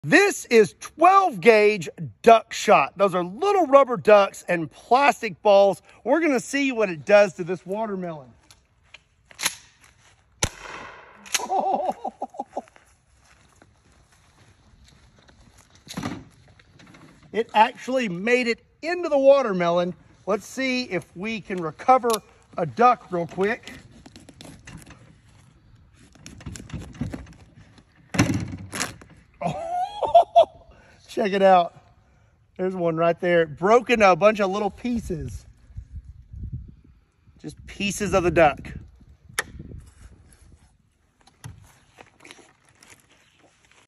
This is 12 gauge duck shot. Those are little rubber ducks and plastic balls. We're gonna see what it does to this watermelon. Oh. It actually made it into the watermelon. Let's see if we can recover a duck real quick. Oh, check it out. There's one right there. Broken a bunch of little pieces. Just pieces of the duck.